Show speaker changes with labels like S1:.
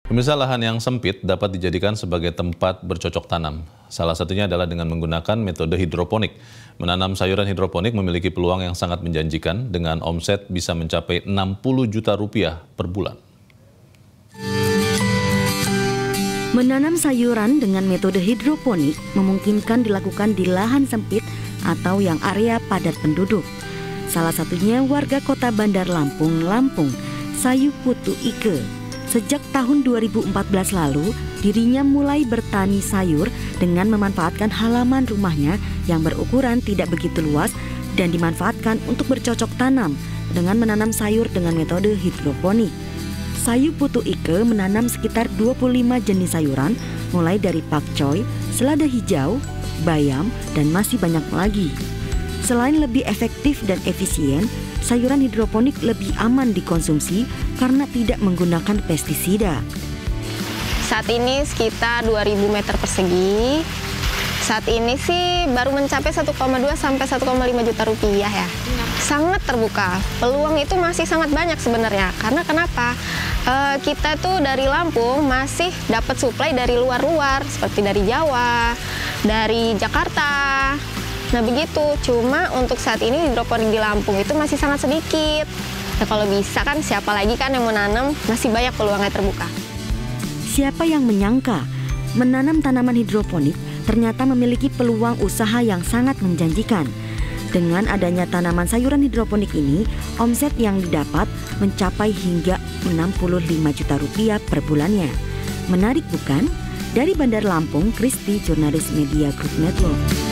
S1: Pemirsa, lahan yang sempit dapat dijadikan sebagai tempat bercocok tanam. Salah satunya adalah dengan menggunakan metode hidroponik. Menanam sayuran hidroponik memiliki peluang yang sangat menjanjikan dengan omset bisa mencapai 60 juta rupiah per bulan.
S2: Menanam sayuran dengan metode hidroponik memungkinkan dilakukan di lahan sempit atau yang area padat penduduk. Salah satunya warga kota Bandar Lampung, Lampung, Sayu Putu Ike. Sejak tahun 2014 lalu, dirinya mulai bertani sayur dengan memanfaatkan halaman rumahnya yang berukuran tidak begitu luas dan dimanfaatkan untuk bercocok tanam dengan menanam sayur dengan metode hidroponik. Sayu Putu Ike menanam sekitar 25 jenis sayuran, mulai dari pakcoy, selada hijau, bayam, dan masih banyak lagi. Selain lebih efektif dan efisien, sayuran hidroponik lebih aman dikonsumsi karena tidak menggunakan pestisida.
S3: Saat ini sekitar 2000 meter persegi. Saat ini sih baru mencapai 1,2 sampai 1,5 juta rupiah ya. Sangat terbuka. Peluang itu masih sangat banyak sebenarnya. Karena kenapa? Kita tuh dari Lampung masih dapat suplai dari luar-luar seperti dari Jawa, dari Jakarta. Nah begitu, cuma untuk saat ini hidroponik di Lampung itu masih sangat sedikit. Nah kalau bisa kan siapa lagi kan yang mau nanam, masih banyak peluangnya terbuka.
S2: Siapa yang menyangka menanam tanaman hidroponik ternyata memiliki peluang usaha yang sangat menjanjikan. Dengan adanya tanaman sayuran hidroponik ini, omset yang didapat mencapai hingga 65 juta rupiah per bulannya. Menarik bukan? Dari Bandar Lampung, Kristi, jurnalis Media Group Network.